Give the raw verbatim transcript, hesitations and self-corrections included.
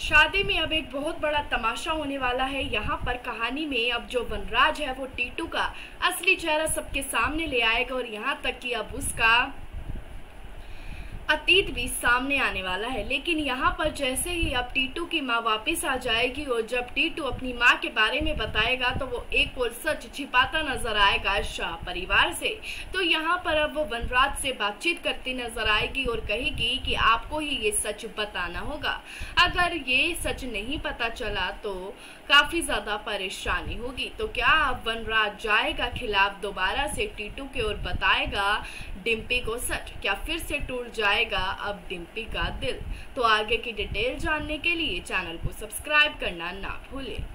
शादी में अब एक बहुत बड़ा तमाशा होने वाला है। यहाँ पर कहानी में अब जो वनराज है वो टीटू का असली चेहरा सबके सामने ले आएगा और यहाँ तक कि अब उसका अतीत भी सामने आने वाला है। लेकिन यहाँ पर जैसे ही अब टीटू की माँ वापस आ जाएगी और जब टीटू अपनी माँ के बारे में बताएगा तो वो एक और सच छिपाता नजर आएगा शाह परिवार से। तो यहाँ पर अब वो वनराज से बातचीत करती नजर आएगी और कहेगी कि आपको ही ये सच बताना होगा। अगर ये सच नहीं पता चला तो काफी ज्यादा परेशानी होगी। तो क्या अब वनराज जाएगा खिलाफ दोबारा से टीटू के और बताएगा डिम्पी को सच? क्या फिर से टूट जाएगा अब डिम्पी का दिल? तो आगे की डिटेल जानने के लिए चैनल को सब्सक्राइब करना ना भूलें।